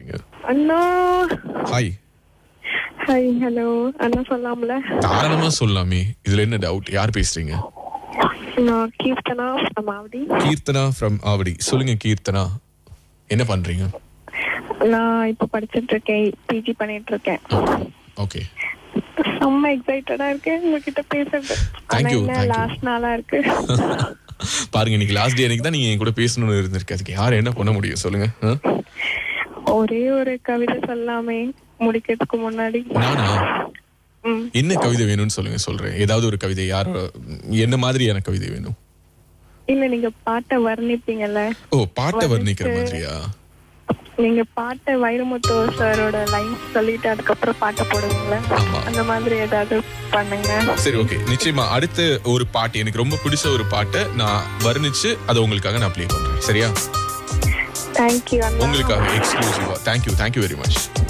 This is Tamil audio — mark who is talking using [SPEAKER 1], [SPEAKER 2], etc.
[SPEAKER 1] பேசுறீங்க?
[SPEAKER 2] அண்ணா.
[SPEAKER 1] ஹாய்.
[SPEAKER 2] ஹாய், ஹலோ அண்ணா. சொல்லலாம்ல?
[SPEAKER 1] தாராளமா சொல்லலாமே, இதுல என்ன டவுட்? யார் பேசுறீங்க?
[SPEAKER 2] நான் கீர்த்தனா ஃப்ரம் ஆவடி.
[SPEAKER 1] கீர்த்தனா ஃப்ரம் ஆவடி. சொல்லுங்க கீர்த்தனா, என்ன பண்றீங்க?
[SPEAKER 2] நான் இப்ப படிச்சிட்டு இருக்கேன், பிஜி பண்ணிட்டு இருக்கேன்.
[SPEAKER 1] ஓகே.
[SPEAKER 2] செம்ம எக்ஸைட்டடா இருக்கேன் உங்ககிட்ட பேசுறது.
[SPEAKER 1] Thank you, thank you.
[SPEAKER 2] Last நாளா இருக்கு.
[SPEAKER 1] பாருங்க, இன்னைக்கு லாஸ்ட் டே. எனக்கு தான் நீங்க என் கூட பேசணும்னு இருந்திருக்கு. அதுக்கு யார் என்ன பண்ண முடியும் சொல்லுங்க?
[SPEAKER 2] ஒரே ஒரு கவிதை சொல்லாமே முடிக்கிறதுக்கு முன்னாடி?
[SPEAKER 1] நானா? என்ன கவிதை வேணும்னு சொல்லுங்க, சொல்றேன். ஏதாவது ஒரு கவிதை. யார், என்ன மாதிரியான கவிதை வேணும்?
[SPEAKER 2] இல்ல, நீங்க பாட்டை வர்ணிப்பீங்கல்ல.
[SPEAKER 1] ஓ, பாட்டை வர்ணிக்கிற மாதிரியா?
[SPEAKER 2] நீங்க பாட்டை வைரமுத்து சாரோட லைன்ஸ் சொல்லிட்டு அதுக்கப்புறம் பாட்டை போடுவீங்களா? அந்த மாதிரி ஏதாவது பண்ணுங்க.
[SPEAKER 1] சரி, ஓகே. நிச்சயமா அடுத்த ஒரு பாட்டு, எனக்கு ரொம்ப பிடிச்ச ஒரு பாட்டை நான் வர்ணிச்சு அதை உங்களுக்காக நான் ப்ளே பண்றேன். சரியா?
[SPEAKER 2] தேங்க்யூ.
[SPEAKER 1] உங்களுக்காக எக்ஸ்க்ளூசிவா. Thank you very much.